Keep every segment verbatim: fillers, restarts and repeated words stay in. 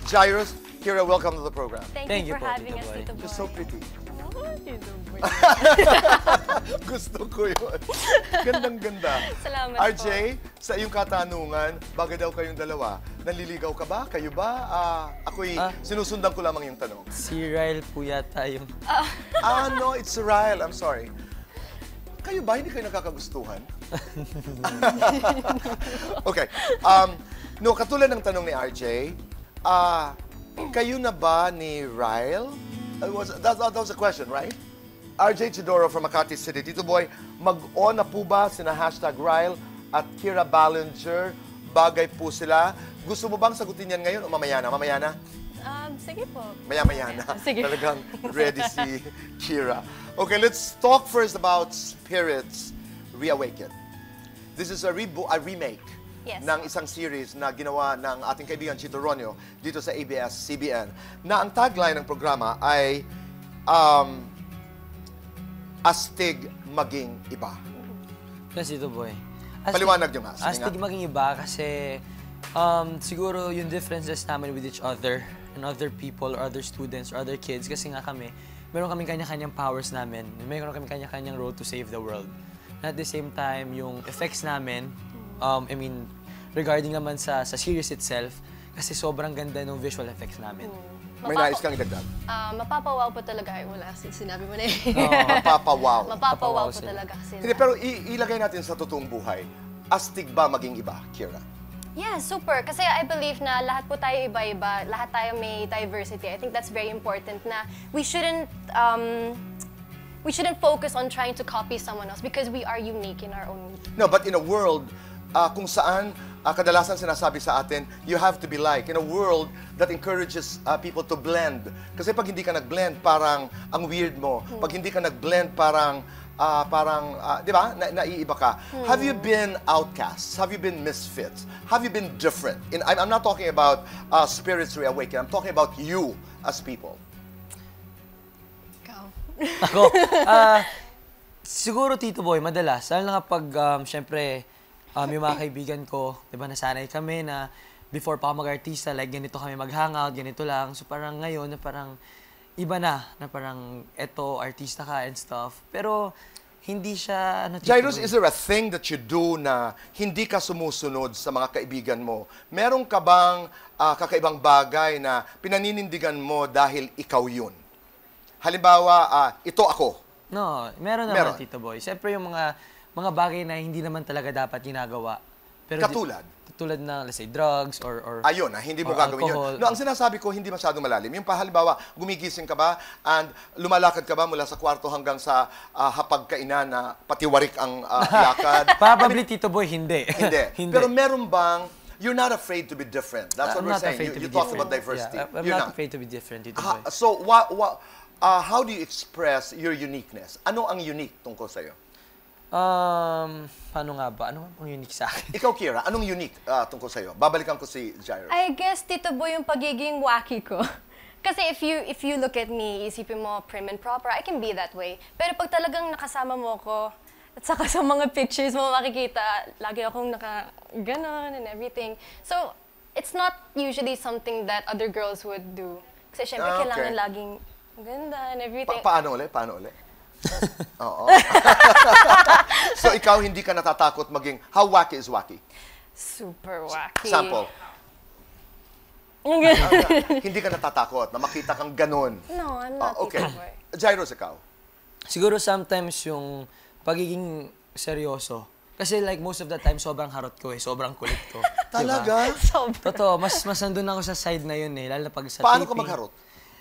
Jairus, Kira, welcome to the program. Thank, Thank you you for po, having Tito us, Boy. Tito Boy. You're so pretty. Oh, Tito Boy. Gusto ko yun. Gandang-ganda. Salamat R J, po. sa iyong katanungan, bagay daw kayong dalawa. Nanliligaw ka ba? Kayo ba? Ah, ako'y Ah. sinusundan ko lamang yung tanong. Si Ryle po yata yung... Ah, no, it's Ryle. I'm sorry. Kayo ba? Hindi kayo nakakagustuhan? Okay. Um, no, katulad ng tanong ni R J, ah, kayo na ba ni Ryle? Uh, was, that, that was a question, right? R J Chidoro from Makati City. Tito Boy, mag-on na po ba sina hashtag Ryle at Kira Ballinger? Bagay po sila. Gusto mo bang sagutin yan ngayon o mamaya na? Mamaya na? Um, sige po. Maya-maya na. Sige. Talagang ready si Kira. Okay, let's talk first about Spirits Reawaken. This is a, rebo a remake Yes. ng isang series na ginawa ng ating kaibigan Chito Ronyo dito sa A B S C B N na ang tagline ng programa ay um, Astig Maging Iba. Kasi Tito Boy. Paliwanag nyo nga. Sige Astig nga. maging iba kasi um, siguro yung differences namin with each other and other people or other students or other kids kasi nga kami, meron kaming kanya-kanyang powers namin. Meron kaming kanya-kanyang road to save the world. And at the same time, yung effects namin, um, I mean, regarding naman sa, sa series itself, kasi sobrang ganda ng visual effects namin. May Mapapa- nais kang idagdag. Ah, mapapawaw po talaga. Ay, wala. sin- Sinabi mo na eh. Mapapawaw. Mapapawaw Mapapawaw po sila. talaga kasi. Hindi, pero i- ilagay natin sa totoong buhay. Astig ba maging iba, Kira? Yeah, super. Kasi I believe na lahat po tayo iba-iba, lahat tayo may diversity. I think that's very important na we shouldn't um, we shouldn't focus on trying to copy someone else because we are unique in our own. No, but in a world uh, kung saan uh, kadalasan sinasabi sa atin, you have to be like. In a world that encourages uh, people to blend. Kasi pag hindi ka nag-blend, parang ang weird mo. Pag hindi ka nag-blend, parang uh, parang, uh, di ba, na naiiba ka. Have you been outcasts? Have you been misfits? Have you been different? In, I'm, I'm not talking about uh, Spirits Reawaken. I'm talking about you as people. Ikaw. Ako, ah, siguro Tito Boy, madalas, lalo na kapag, um, syempre, um, yung mga kaibigan ko, di ba, nasanay kami na before pa ako mag-artista, like, ganito kami mag-hangout, ganito lang. So, parang ngayon, na parang, iba na, na parang, eto, artista ka and stuff. Pero, hindi siya, ano, Tito Jairus, Boy. is there a thing that you do na hindi ka sumusunod sa mga kaibigan mo? Meron ka bang ah, kakaibang bagay na pinaninindigan mo dahil ikaw yun? Halimbawa, ah, ito ako. No, meron naman, Meron. Tito Boy. Siyempre yung mga mga bagay na hindi naman talaga dapat ginagawa. Pero di- Katulad? Tulad ng, let's say, drugs or... or Ayun, ah, hindi mo or gagawin alcohol. yun. No, ang sinasabi ko, hindi masyadong malalim. Yung pa, halimbawa, gumigising ka ba and lumalakad ka ba mula sa kwarto hanggang sa ah, hapagkainan na patiwarik ang ah, lakad? Probably, Tito Boy, hindi. Hindi. Hindi. Pero meron bang, you're not afraid to be different. That's I'm what we're not saying. afraid You, to you be talked different. about diversity. Yeah, I'm You're not not. afraid to be different, Tito Ha- Boy. so, what, what, uh, how do you express your uniqueness? Ano ang unique tungkol sa'yo? Um, paano nga ba? Ano ang unique sa akin? Ikaw, Kira, anong unique uh, tungkol sa'yo? Babalikan ko si Jairus. I guess, Tito Boy, yung pagiging wacky ko. Kasi if you if you look at me, isipin mo prim and proper, I can be that way. Pero pag talagang nakasama mo ko, at saka sa mga pictures mo makikita, lagi akong naka ganon and everything. So, it's not usually something that other girls would do. Kasi syempre, Ah, okay. kailangan laging ganda and everything. Pa- paano ulit? Paano ulit? Oo. So, ikaw hindi ka natatakot maging, how wacky is wacky? Super wacky. Sample. Yung ganon. Hindi ka natatakot na makita kang ganun. No, I'm Ah, not okay. Tito Boy. Jairus, ikaw? Siguro sometimes yung pagiging seryoso. Kasi like most of the time, sobrang harot ko eh. Sobrang kulit ko. Talaga? Sobra. Totoo, mas, mas nandun ako sa side na yun eh. Lalo na pag sa Paano ka taping. magharot?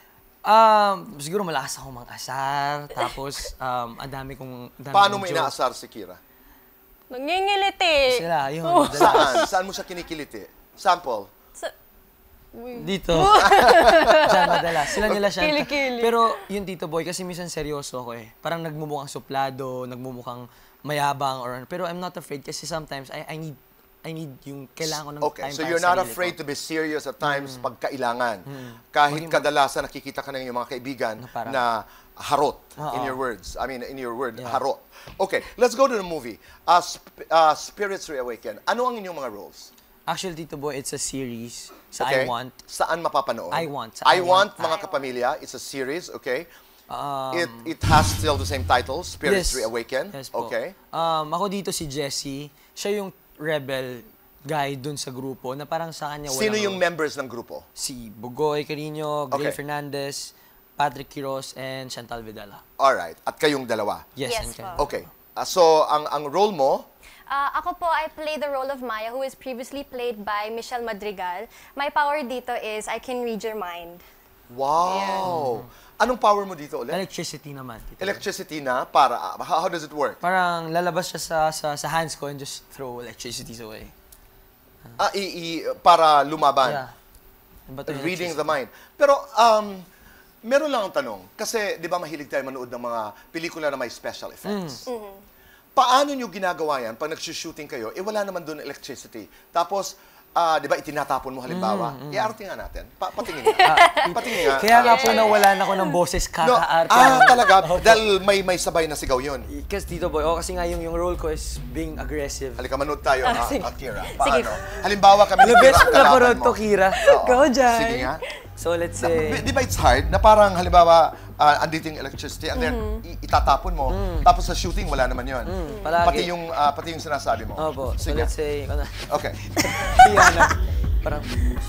Um, siguro malakas ako mang-asar. Tapos, um, ang dami kong... ang dami Paano kong mo joke. inaasar si Kira? Nangingiliti. Sila, yun. Oh. madalas. Saan? Saan mo siya kinikiliti? Sample. Sa- Dito. Diyan, madalas. Sila nila siya. Kilikili. Pero yung Tito Boy, kasi minsan seryoso ako eh. Parang nagmumukhang suplado, nagmumukhang mayabang or ano. Pero I'm not afraid kasi sometimes I, I need I need yung kailangan ko ng Okay, time so para you're sa not sarili afraid ko. to be serious at times Mm. pag kailangan. Kahit kadalasan nakikita ka ng iyong mga kaibigan Na parang- na harot, Oo. in your words. I mean, in your word, Yeah. harot. Okay, let's go to the movie. Uh, Sp- uh, Spirits Reawaken. Ano ang inyong mga roles? Actually, Tito Boy, it's a series sa Okay? I Want. Saan mapapanood? I Want, sa I I Want, Want. mga kapamilya. It's a series, okay? Um, it it has still the same title, Spirits yes. Reawaken. Yes po. Okay. Um, ako dito si Jesse. Siya yung rebel guy dun sa grupo na parang sa kanya walang Sino yung role. members ng grupo? Si Bugoy Carino, Gray Okay. Fernandez, Patrick Quiroz, and Chantal Vidala. Alright. At kayong dalawa. Yes, Yes and po. Ken. Okay. Ah, so, ang ang role mo, Ah, ako po, I play the role of Maya, who is previously played by Michelle Madrigal. My power dito is I can read your mind. wow! Anong power mo dito ulit? Electricity naman. Tito Boy. Electricity na para, ah, how, how does it work? Parang lalabas siya sa, sa, sa hands ko and just throw electricity away. Ah, i, i- para lumaban. Yeah. Bato yung Reading electricity. the mind. Pero, um, meron lang ang tanong. Kasi, di ba mahilig tayo manood ng mga pelikula na may special effects? Paano nyo ginagawa yan pag nag-shooting kayo? Eh, wala naman doon electricity. Tapos, ah, di ba, itinatapon mo halimbawa? I-arte nga natin. Pa patingin nga. patingin nga. Kaya nga Ah, po nawalan ako ng boses no, kakaarte. ah, talaga. Dahil may, may sabay na sigaw yun. Kasi Tito Boy, oh, kasi nga yung, yung role ko is being aggressive. Halika, manood tayo, Ah, ha, sige. Akira. Sige. Paano? Halimbawa kami ni Ano, Kira best ang na kalaban parod mo. to, Kira. Oo. Go, Jai. Sige nga. So, let's Di, say... di ba it's hard na parang halimbawa ah, andito yung electricity and then i- itatapon mo tapos sa shooting wala naman yon. palagi. Pati yung ah, pati yung sinasabi mo. Opo. So, Sige. let's say... Ano, Okay. Yana. Parang...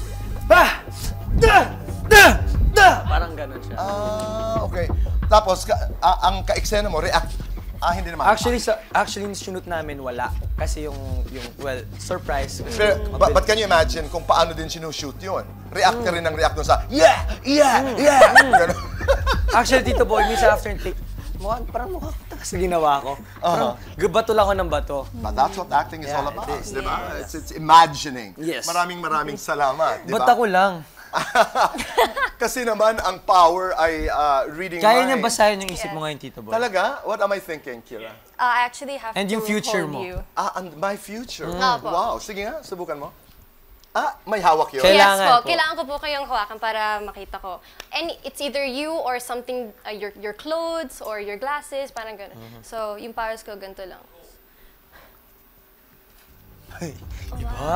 Ah! Da! Da! Da! Parang ganun siya. Ah, okay. Tapos ka, ah, ang ka-eksena mo react. Ah, hindi naman. Actually, sa actually yung shoot namin wala kasi yung yung well, surprise kasi Pero, ba- mabilis. but can you imagine kung paano din sinushoot yun? React ka rin ng react dun sa, yeah! Yeah! Yeah! Ganun. Actually, Tito Boy, minsan after take, mukha, parang mukha sa ginawa ko. Parang bato lang ako ng bato. But that's what acting is Yeah, all about, it is. di ba? It's, it's imagining. Yes. Maraming maraming salamat, di ba? Ba't ako lang? Kasi naman, ang power ay ah, reading Kaya niya mind. basahin yung isip Yes. mo ngayon, Tito Boy. Talaga? What am I thinking, Kira? Uh, I actually have And to yung future hold mo. you. Ah, and my future. Opo. Wow. Sige nga, subukan mo. Ah, may hawak yun. Kailangan yes po, po. kailangan ko po kayong hawakan para makita ko. And it's either you or something, uh, your your clothes or your glasses, parang gano'n. So, yung powers ko, ganito lang. Iba.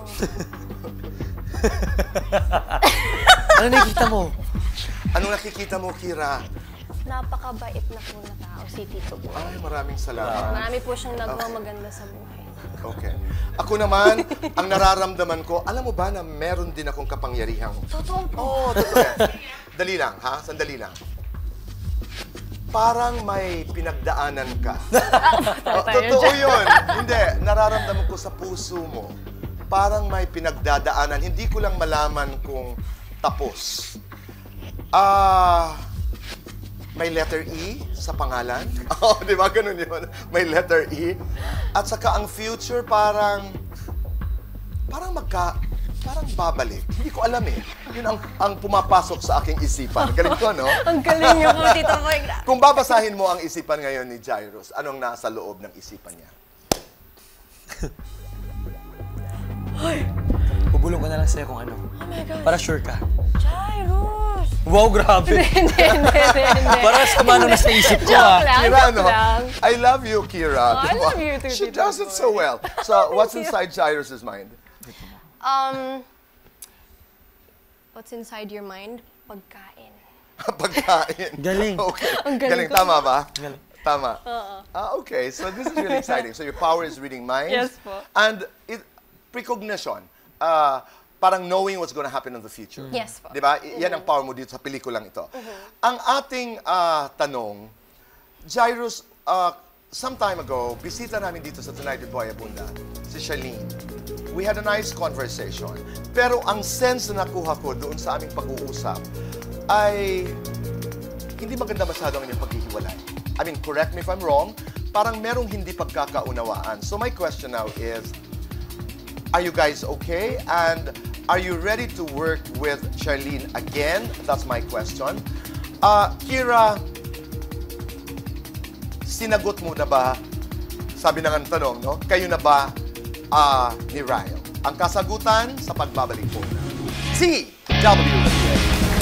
Ano nakikita mo? Anong nakikita mo, Kira? Napakabait na po na tao si Tito Boy. Ay, maraming salamat. Marami po siyang nagawa maganda sa buhay. Okay. Ako naman, ang nararamdaman ko, alam mo ba na meron din akong kapangyarihang... Totoo po. Oo, oh, totoo. Dali lang, ha? Sandali lang. Parang may pinagdaanan ka. Oh, totoo yun. Hindi, nararamdaman ko sa puso mo. Parang may pinagdadaanan. Hindi ko lang malaman kung tapos. Ah... may letter E sa pangalan. Oo, di ba? Ganun yun. May letter E. At saka ang future parang, parang magka, parang babalik. Hindi ko alam eh. Yun ang, ang pumapasok sa aking isipan. Galing ko, no? Ang galing niyo po, Tito Boy. Grabe. Kung babasahin mo ang isipan ngayon ni Jairus, anong nasa loob ng isipan niya? Bubulong ko na lang sa'yo kung ano. Oh my God. Para sure ka. Jairus! Wow, grabe. Hindi, hindi, hindi, hindi. Para sa mano na sa isip ko, ah. Joke lang, Kira, joke no? lang. I love you, Kira. Oh, I love you too, She Tito does it Boy. so well. So, what's inside Jairus' mind? Um, what's inside your mind? Pagkain. Pagkain. Galing. Okay. Ang galing ko. Tama ba? Galing. Tama. Ah, okay. So this is really exciting. So your power is reading minds. Yes po. And it, precognition. Uh, parang knowing what's going to happen in the future. Yes po. Di ba? I- Yan ang power mo dito sa pelikulang ito. Ang ating ah, tanong, Jairus, uh, some time ago, bisita namin dito sa Tonight with Boy Abunda, si Charlene. We had a nice conversation. Pero ang sense na nakuha ko doon sa aming pag-uusap ay hindi maganda masyado ang inyong paghihiwalay. I mean, correct me if I'm wrong, parang merong hindi pagkakaunawaan. So my question now is, are you guys okay? And are you ready to work with Charlene again? That's my question. Uh, Kira, sinagot mo na ba, sabi na nga ng tanong, no? Kayo na ba ah, ni Ryle? Ang kasagutan sa pagbabalik po na T W B A.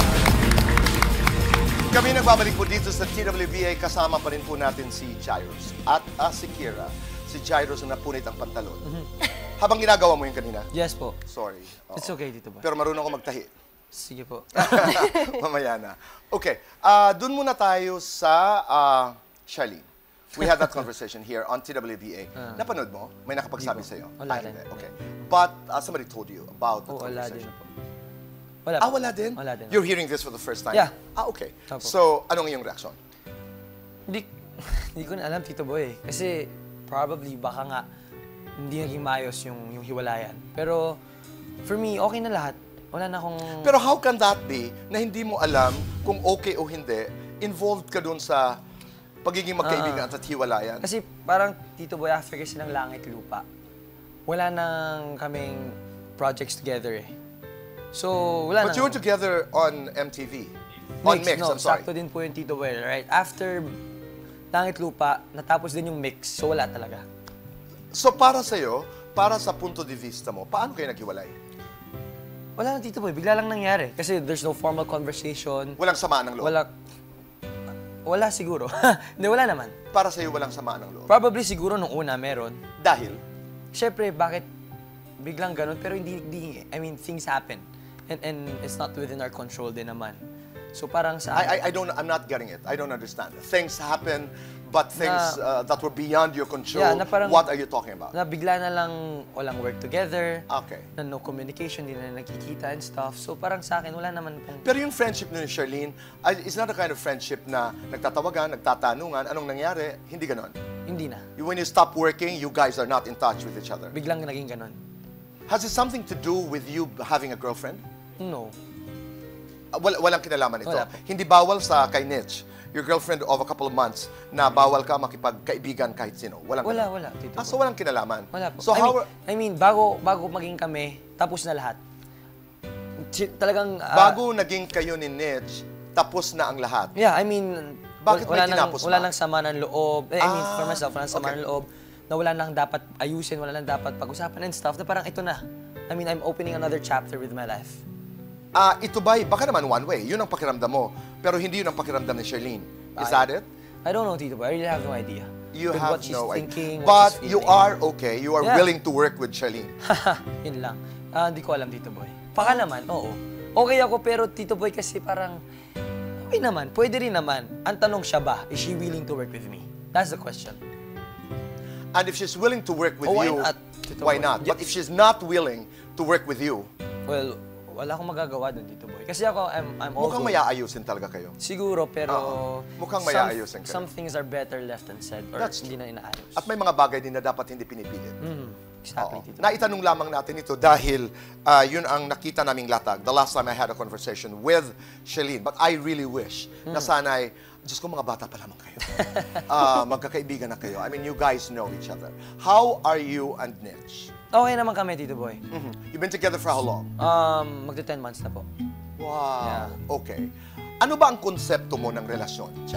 Kami nagbabalik po dito sa T W B A, kasama pa rin po natin si Jairus. At ah, si Kira, si Jairus na napunit ang pantalon. Habang ginagawa mo yun kanina? Yes po. Sorry. Oo. It's okay, Tito Boy. Pero marunong ako magtahi. Sige po. Mamaya na. Okay. Uh, Doon muna tayo sa uh, Charlene. We had that conversation here on T W D A. Ah. Napanood mo? May nakapagsabi Hindi po. sa'yo? Wala Ah, rin. hindi. Okay. But uh, somebody told you about the Oh, wala din conversation. po. Wala Ah, po. wala din? Wala din. You're hearing this for the first time? Yeah. Ah, okay. Opo. So, anong iyong reaction? Hindi, hindi ko na alam, Tito Boy. Kasi probably baka nga hindi naging maayos yung, yung hiwalayan. Pero for me, okay na lahat. Wala na akong... Pero how can that be na hindi mo alam kung okay o hindi, involved ka doon sa pagiging magkaibigan at hiwalayan? Kasi parang, Tito Boy, after kasi ng langit lupa, wala nang kaming projects together eh. So, wala But nang... you were together on M T V. On Mix, no, I'm sorry. sakto din po yung Tito Boy, right? After langit lupa, natapos din yung mix, so wala talaga. So para sa'yo, para sa punto de vista mo, paano kayo naghiwalay? Wala na, Tito Boy, bigla lang nangyari. Kasi there's no formal conversation. Walang samaan ng loob? Wala... Wala siguro. Hindi, wala naman. Para sa'yo, walang samaan ng loob? Probably siguro nung una meron. Dahil? Siyempre, bakit biglang ganun? Pero hindi, hindi, I mean, things happen. And, and it's not within our control din naman. So parang sa... I, I, I don't, I'm not getting it. I don't understand. Things happen, but things uh, that were beyond your control, Yeah, na parang- what are you talking about? na bigla na lang walang work together. Okay. Na no communication, hindi na nakikita and stuff. So parang sa akin, wala naman pong... Pero yung friendship ni Charlene, ay- is not the kind of friendship na nagtatawagan, nagtatanungan, anong nangyari? Hindi ganon. Hindi na. When you stop working, you guys are not in touch with each other. Biglang naging ganun. Has it something to do with you having a girlfriend? No. Uh, wal- walang kinalaman ito. Wala po. Hindi bawal sa kay Nitch, your girlfriend of a couple of months, na bawal ka makipagkaibigan kahit sino. Walang Wala, ganun. wala, Tito Ah, Boy. so walang kinalaman. Wala po. So I how... mean, I mean, bago, bago maging kami, tapos na lahat. Chi- Talagang... ah, bago naging kayo ni Nitch, tapos na ang lahat. Yeah, I mean, Bakit wala may nang, tinapos wala ba? nang sama ng loob. Eh, I mean, Ah, for myself, wala nang sama okay. ng loob. Na wala nang dapat ayusin, wala nang dapat pag-usapan and stuff. Na parang ito na. I mean, I'm opening another chapter with my life. Ah, ito ba'y, baka naman one way, yun ang pakiramdam mo, pero hindi yun ang pakiramdam ni Charlene. Is Ay. that it? I don't know, Tito Boy. I really have no idea. You With have what she's no idea. thinking, But what she's you feeling. are okay, you are Yeah. willing to work with Charlene. Yun lang. Ah, hindi ko alam, Tito Boy. Baka naman, oo. Okay ako, pero Tito Boy kasi parang, okay naman, pwede rin naman. Ang tanong siya ba, is she willing to work with me? That's the question. And if she's willing to work with Oh, why you, not? Tito why Boy. not? But if she's not willing to work with you, Well, wala akong magagawa dun, Tito Boy. Kasi ako, I'm, I'm all mukhang good. mayaayusin talaga kayo. Siguro, pero... Oo. Mukhang some- mayaayusin kayo. Some things are better left unsaid or That's hindi na inaayos. At may mga bagay din na dapat hindi pinipilit. Mm, exactly, Oo. Tito. Naitanong lamang natin ito dahil ah, yun ang nakita naming latag. The last time I had a conversation with Charlene. But I really wish na Hmm. sana'y, Diyos ko, mga bata pa lamang kayo. Ah, magkakaibigan na kayo. I mean, you guys know each other. How are you and Nitch? Okay naman kami, Tito Boy. Mhm. You've been together for how long? Um, magto ten months na po. Wow. Yeah. Okay. Ano ba ang konsepto mo ng relasyon, Chad?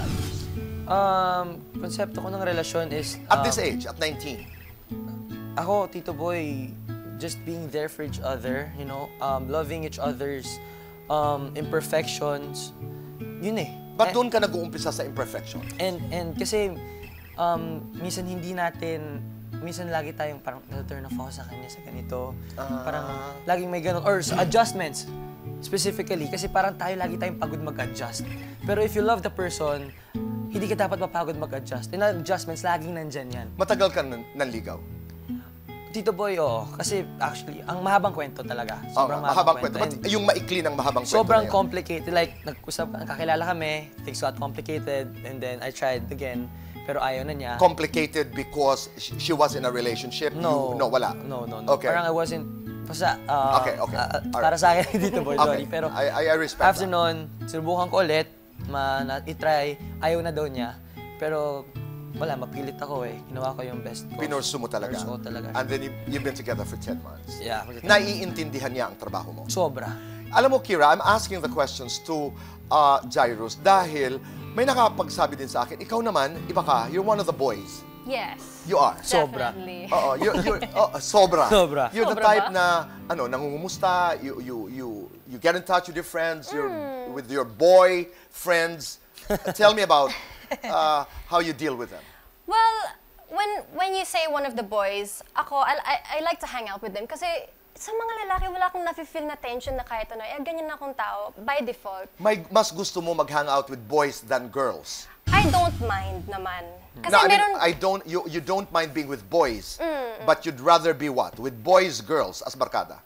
Um, konsepto ko ng relasyon is... At um, this age, at nineteen. Ako, Tito Boy, just being there for each other, you know, um, loving each other's um, imperfections. Yun eh. Ba't Eh, doon ka nag-uumpisa sa imperfection? And, and kasi, um, minsan hindi natin, minsan lagi tayong parang turn off ako sa kanya sa ganito. Ah. Parang laging may ganun. Or sa adjustments, specifically. Kasi parang tayo lagi tayong pagod mag-adjust. Pero if you love the person, hindi ka dapat mapagod mag-adjust. And adjustments, laging nandyan yan. Matagal ka nan- nanligaw? Tito Boy, oo. Kasi actually, ang mahabang kwento talaga. Oh, Sobrang mahabang kwento. And Ba't yung maikli ng mahabang kwento sobrang na yan? complicated. Like, nag-usap, kakilala kami, things got complicated, and then I tried again, pero ayaw na niya. Complicated because sh- she was in a relationship? No. You, no, wala? No, no, no. Okay. Parang I wasn't, basta, uh, Okay, okay. uh, Alright. para sa akin, Tito Boy, Okay. sorry. Pero I, I, I respect after that. nun, sinubukan ko ulit, ma, na, itry, ayaw na daw niya. Pero, wala, mapilit ako eh. Ginawa ko yung best ko. Pinursu mo talaga. Pinursu ko talaga. And then you, you've been together for ten months. Yeah. Naiintindihan niya ang trabaho mo. Sobra. Alam mo, Kira, I'm asking the questions to uh, Jairus dahil may nakapagsabi din sa akin, ikaw naman, iba ka, you're one of the boys. Yes. You are. Sobra. Definitely. Oo, you're, you're, oh, sobra. Sobra. You're the Sobra type ba? na, ano, nangungumusta, you, you, you, you get in touch with your friends, you're, Hmm. with your boy friends. Tell me about uh, how you deal with them. Well, when when you say one of the boys, ako, I, I, I like to hang out with them kasi sa mga lalaki, wala akong nafe-feel na tension na kahit ano. Eh, ganyan akong tao, by default. May, mas gusto mo mag-hang out with boys than girls? I don't mind naman. Kasi No, I mean, meron... I don't, you, you don't mind being with boys, but you'd rather be what? With boys, girls, as barkada?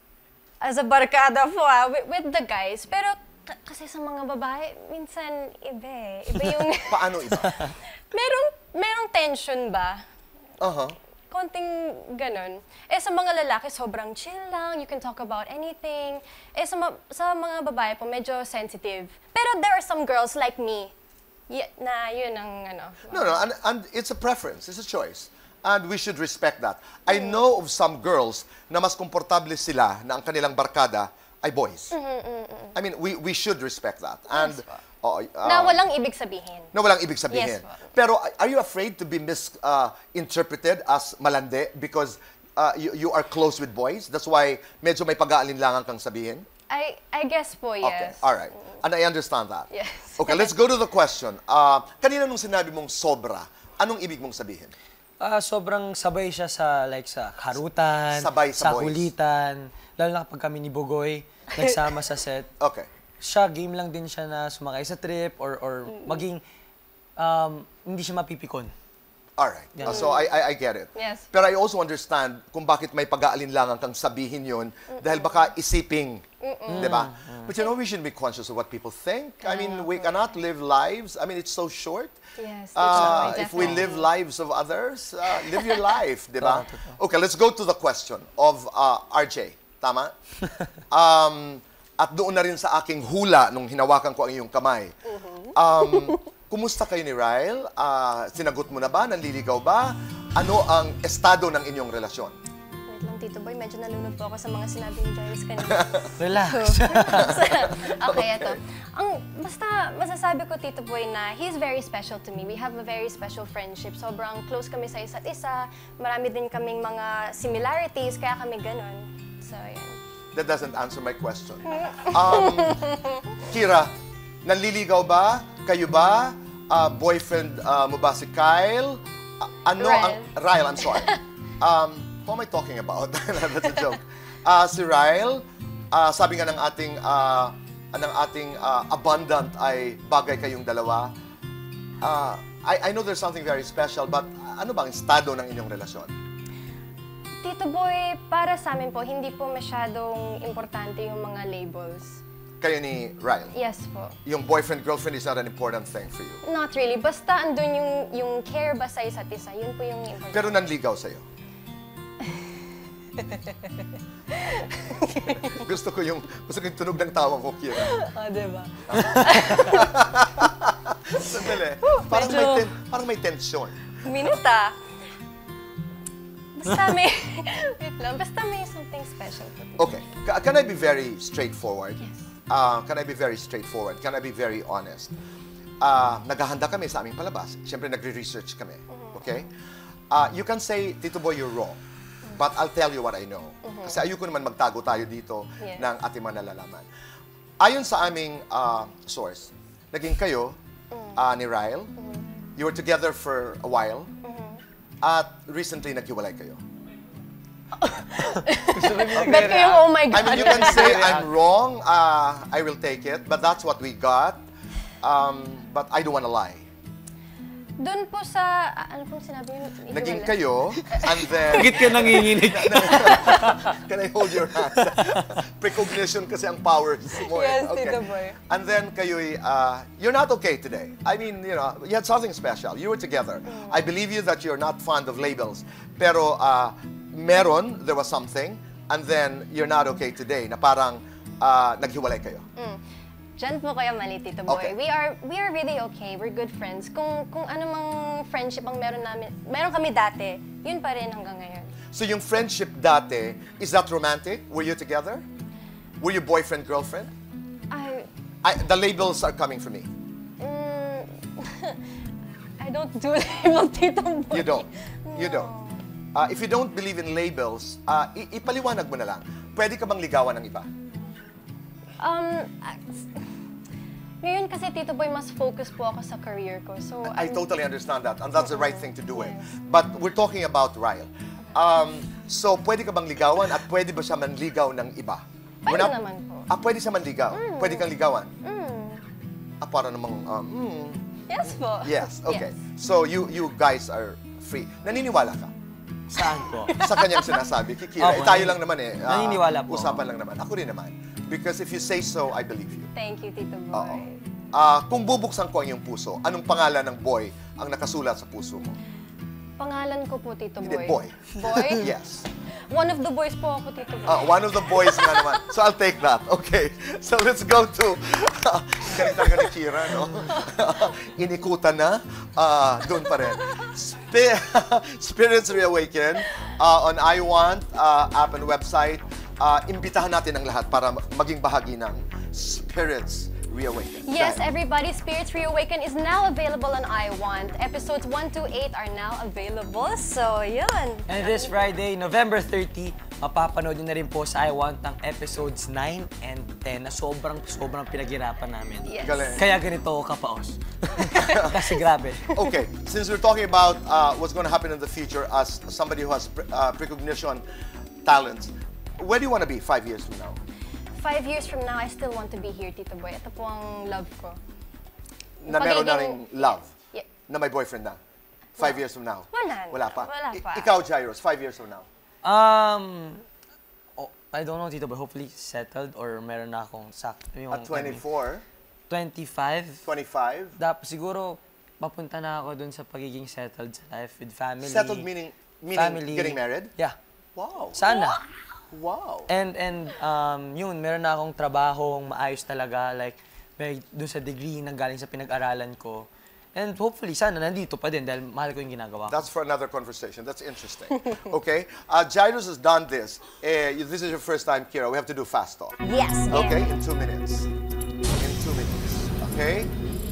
As a barkada po ah, with, with the guys. Pero k- kasi sa mga babae, minsan iba eh. Iba yung... Paano iba? merong, merong tension ba? Uh-huh. Konting ganon. Eh sa mga lalaki, sobrang chill lang. You can talk about anything. Eh sa, ma- sa mga babae po, medyo sensitive. Pero there are some girls like me, y- na yun ang ano. No, no, and, and it's a preference, it's a choice. And we should respect that. I know of some girls na mas komportable sila na ang kanilang barkada ay boys. I mean, we we should respect that. And Yes, po. oh, uh, Na walang ibig sabihin. na walang ibig sabihin. Yes, po. Pero are you afraid to be misinterpreted as malande because uh, you, you are close with boys? That's why medyo may pag-aalinlangan kang sabihin? I I guess po, yes. Okay, all right. And I understand that. Yes. Okay, let's go to the question. Uh, kanina nung sinabi mong sobra, anong ibig mong sabihin? Ah, sobrang sabay siya sa like sa karutan, Sabay sa sa boys. kulitan, lalo na kapag kami ni Bugoy nagsama sa set. Okay. Siya game lang din siya na sumakay sa trip or or maging um, hindi siya mapipikon. All right. Uh, so I, I I get it. Yes. Pero I also understand kung bakit may pag-aalinlangan kang sabihin yun dahil baka isiping, di ba? But you know, we should be conscious of what people think. I mean, we cannot live lives. I mean, it's so short. Yes, Uh, definitely, if we live definitely. lives of others, uh, live your life, di ba? Okay, let's go to the question of uh, R J. Tama? Um, at doon na rin sa aking hula nung hinawakan ko ang iyong kamay. Um, kumusta kayo ni Ryle? Uh, sinagot mo na ba? Nanliligaw ba? Ano ang estado ng inyong relasyon? Wait lang, Tito Boy, medyo nalunod po ako sa mga sinabi ni Joyce kanina. Relax. Okay, eto. Ang, basta masasabi ko, Tito Boy, na he's very special to me. We have a very special friendship. Sobrang close kami sa isa't isa. Marami din kaming mga similarities, kaya kami ganun. So, yan. That doesn't answer my question. Um, Kira, nanliligaw ba? Kayo ba? Uh, boyfriend uh, mo ba si Kyle? Uh, ano Ryle. ang... Ryle, I'm sorry. Um, what am I talking about? That's a joke. Uh, si Ryle, uh, sabi nga ng ating, uh, ng ating uh, abundant ay bagay kayong dalawa. Uh, I, I know there's something very special, but ano bang estado ng inyong relasyon? Tito Boy, para sa amin po, hindi po masyadong importante yung mga labels. Kayo ni Ryle? Yes po. Yung boyfriend-girlfriend is not an important thing for you. Not really. Basta andun yung, yung care ba sa isa't isa, yun po yung important. Pero nanligaw sa'yo? gusto ko yung gusto ko yung tunog ng tawa ko, Kira. Ah, diba? Sandali. Parang may, Medyo- ten, parang may tension. Minuta. Basta may, wait lang, basta may something special po. Tito. Okay. Ca- Can I be very straightforward? Yes. Uh, can I be very straightforward? Can I be very honest? Uh, naghahanda kami sa aming palabas. Siyempre, nagre-research kami. Okay? Uh, you can say, Tito Boy, you're wrong. But I'll tell you what I know. Kasi ayoko naman magtago tayo dito Yes. ng ating mga nalalaman. Ayon sa aming uh, source, naging kayo uh, ni Ryle. You were together for a while. At recently, naghiwalay kayo. Bet ko yung oh my I God. mean, you can say I'm wrong. Uh, I will take it. But that's what we got. Um, but I don't want to lie. Doon po sa, ah, ano pong sinabi yung Naging hiwalay? kayo, and then... Bakit ka nanginginig? Can I hold your hand? Precognition kasi ang powers mo. eh. Yes, Tito Boy. And then kayo'y, uh, you're not okay today. I mean, you know, you had something special. You were together. I believe you that you're not fond of labels. Pero uh, meron, there was something, and then you're not okay today, na parang uh, naghiwalay kayo. Diyan po kayo mali, Tito Boy. Okay. We are we are really okay. We're good friends. Kung kung ano mang friendship ang meron namin, meron kami dati, yun pa rin hanggang ngayon. So yung friendship dati, is that romantic? Were you together? Were you boyfriend, girlfriend? I, I, the labels are coming for me. mm, I don't do label, Tito Boy. You don't. You don't. Uh, if you don't believe in labels, uh, i- ipaliwanag mo na lang. Pwede ka bang ligawan ng iba? Um, Ngayon kasi, Tito Boy, mas focus po ako sa career ko. So, I I'm- totally understand that, and that's the right thing to do it. But we're talking about Ryle. Um, so, pwede ka bang ligawan at pwede ba siya manligaw ng iba? Pwede We're not- naman po. Ah, pwede siya manligaw? Pwede kang ligawan? Mm. Ah, para namang, um, mm, Yes po. yes, okay. Yes. So, you you guys are free. Naniniwala ka Saan po? sa kanyang sinasabi? Kikira, Ako, eh, tayo nanin- lang naman eh. Ah, naniniwala po Usapan ako. lang naman. Ako rin naman. Because if you say so, I believe you. Thank you, Tito Oo. Boy. Ah, kung bubuksan ko ang iyong puso, anong pangalan ng boy ang nakasulat sa puso mo? Pangalan ko po, Tito Hindi, Boy. boy. Boy? Yes. One of the boys po ako, Tito Boy. Ah, one of the boys nga naman. So I'll take that. Okay. So let's go to... Galing talaga ni Kira, no? Inikutan na. Ah, doon pa rin. Spi- Spirits Reawaken ah, on I Want ah, app and website. Ah, imbitahan natin ang lahat para maging bahagi ng Spirits Reawaken. Yes, Dahil- everybody, Spirits Reawaken is now available on I Want. Episodes one to eight are now available. So, yun. And this Friday, November thirtieth, mapapanood nyo na rin po sa I Want ng episodes nine and ten na sobrang, sobrang pinaghirapan namin. Yes. Galing. Kaya ganito ako kapaos. Kasi grabe. Okay, since we're talking about uh, what's going to happen in the future as somebody who has pre- uh, precognition talents, where do you want to be five years from now? Five years from now, I still want to be here, Tito Boy. Ito po ang love ko. Na meron na ring Pagiging- love Yeah. na may boyfriend na? Five years from now? Wala na. Wala pa? Wala I- pa. ikaw, Jairus, five years from now? Um, oh, I don't know, Tito, but hopefully settled or meron na akong sakto. Yung, At twenty-four, twenty-five. twenty-five? Dapat siguro papunta na ako dun sa pagiging settled sa life with family. Settled meaning, meaning family. getting married? Yeah. Wow. Sana. Wow. And and um yun, meron na akong trabahong maayos talaga, like may dun sa degree na galing sa pinag-aralan ko. And hopefully sana nandito pa din dahil mahal ko yung ginagawa ko. That's for another conversation. That's interesting. Okay? Uh, Jairus has done this. Eh, this is your first time, Kira. We have to do fast talk. Yes. Okay? In two minutes. In two minutes. Okay?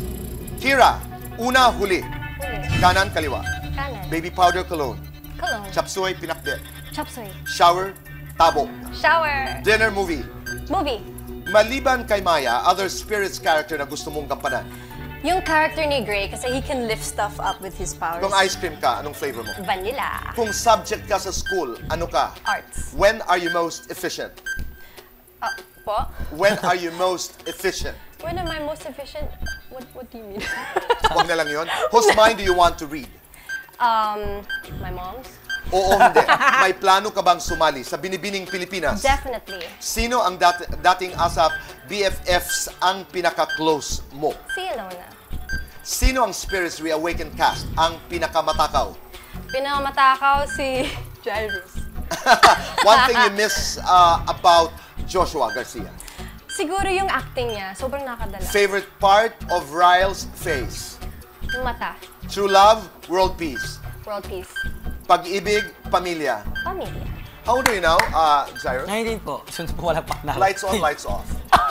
Kira, una, huli. Huli. Kanan, kaliwa. Kanan. Baby powder, cologne. Cologne. Chapsuy, pinakbit. Chop suey. Shower, tabo. Shower. Dinner, movie. Movie. Maliban kay Maya, other spirits character na gusto mong gampanan. Yung character ni Gray, kasi he can lift stuff up with his powers. Kung ice cream ka, anong flavor mo? Vanilla. Kung subject ka sa school, ano ka? Arts. When are you most efficient? Uh, po? When are you most efficient? When am I most efficient? What What do you mean? Huwag na lang yun. Whose mind do you want to read? um, my mom's. Oo, hindi. May plano ka bang sumali sa Binibining Pilipinas? Definitely. Sino ang dat- dating ASAP B F Fs ang pinaka-close mo? Si Ilona. Sino ang Spirits Reawaken cast ang pinakamatakaw? Pinakamatakaw si Jairus. One thing you miss uh, about Joshua Garcia. Siguro yung acting niya, sobrang nakadala. Favorite part of Ryle's face? Yung mata. True love, world peace. World peace. Pag-ibig, pamilya. Pamilya. How old are you now, uh, Jairus? nineteen po. Sunod po wala pa na. Lights on, lights off.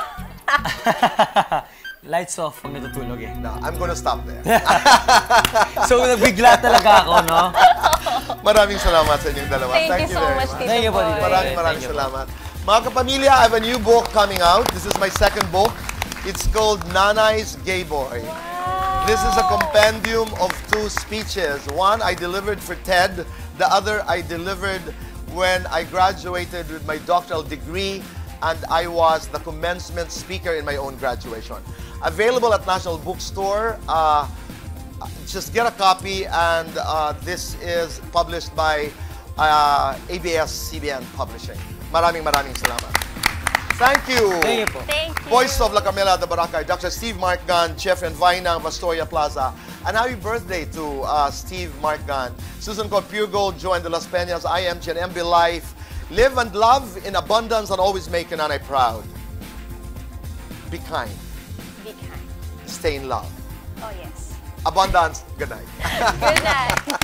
Lights off pag natutulog eh. No, I'm gonna stop there. So nagbigla talaga ako, no? Maraming salamat sa inyong dalawa. Thank, you so very much, Tito Thank you po, Boy. Tito Boy. Maraming Thank maraming you. salamat. Mga kapamilya, I have a new book coming out. This is my second book. It's called Nanay's Gay Boy. This is a compendium of two speeches. One I delivered for TED. The other I delivered when I graduated with my doctoral degree and I was the commencement speaker in my own graduation. Available at National Bookstore. Uh, just get a copy, and uh, this is published by uh, A B S C B N Publishing. Maraming maraming salamat. Thank you. Thank you po. Thank you. Voice of La Camela de Barangay, Doctor Steve Markgan, Chef and Vina of Astoria Plaza. And happy birthday to uh, Steve Markgan. Susan called Pure Gold, Joanne de Las Peñas, I am Chen M B Life. Live and love in abundance and always make an Nanay proud. Be kind. Be kind. Stay in love. Oh, yes. Abundance. Good night. Good night.